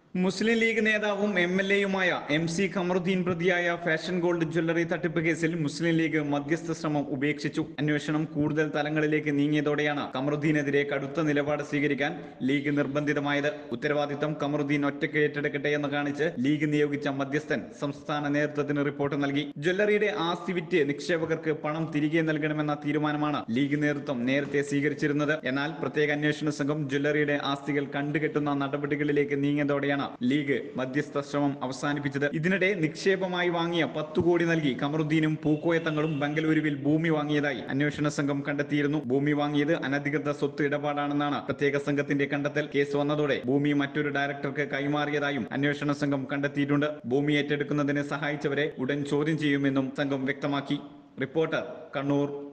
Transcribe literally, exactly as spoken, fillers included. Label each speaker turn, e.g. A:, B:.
A: മുസ്ലിം ലീഗ് നേതാവും M L എയുമായ M C Khamaruddin പ്രതിയായ ഫാഷൻ ഗോൾഡ് ജ്വല്ലറി തട്ടിപ്പ് കേസിൽ മുസ്ലിം ലീഗ് മധ്യസ്ഥ ശ്രമം ഉപേക്ഷിച്ചു. അന്വേഷണം കൂടുതൽ തലങ്ങളിലേക്ക് നീങ്ങിയതോടെയാണ് ഖമറുദ്ദീനെതിരെ കടുത്ത നിലപാട് സ്വീകരിക്കാൻ ലീഗ് നിർബന്ധിതമായത്. ഉത്തരവാദിത്തം ഖമറുദ്ദീൻ ഒറ്റയ്ക്ക് ഏറ്റെടുക്കട്ടെ എന്ന് കാണിച്ച് ലീഗ് നിയോഗിച്ച മധ്യസ്ഥൻ സംസ്ഥാന നേതൃത്വത്തിന് റിപ്പോർട്ട് നൽകി. ജ്വല്ലറിയുടെ ആസ്തി വിറ്റ് നിക്ഷേപകർക്ക് പണം തിരികെ നൽകണമെന്ന തീരുമാനമാണ് ലീഗ് നേതൃത്വം നേരത്തെ സ്വീകരിച്ചിരുന്നത്. എന്നാൽ പ്രത്യേക അന്വേഷണ സംഘം ജ്വല്ലറിയുടെ ആസ്തികൾ കണ്ടുകെട്ടുന്ന നടപടികളിലേക്ക് നീങ്ങിയതോടെയാണ് ലീഗ് മധ്യസ്ഥ ശ്രമം അവസാനിപ്പിച്ചത്. ഇതിനിടെ നിക്ഷേപമായി വാങ്ങിയ പത്തു കോടി നൽകി ഖമറുദ്ദീനും പൂക്കോയ തങ്ങളും ബംഗളൂരുവിൽ ഭൂമി വാങ്ങിയതായി അന്വേഷണ സംഘം കണ്ടെത്തിയിരുന്നു. ഭൂമി വാങ്ങിയത് അനധികൃത സ്വത്ത് ഇടപാടാണെന്നാണ് പ്രത്യേക സംഘത്തിന്റെ കണ്ടെത്തൽ. കേസ് വന്നതോടെ ഭൂമി മറ്റൊരു ഡയറക്ടർക്ക് കൈമാറിയതായും അന്വേഷണ സംഘം കണ്ടെത്തിയിട്ടുണ്ട്. ഭൂമി ഏറ്റെടുക്കുന്നതിന് സഹായിച്ചവരെ ഉടൻ ചോദ്യം ചെയ്യുമെന്നും സംഘം വ്യക്തമാക്കി. റിപ്പോർട്ടർ, കണ്ണൂർ.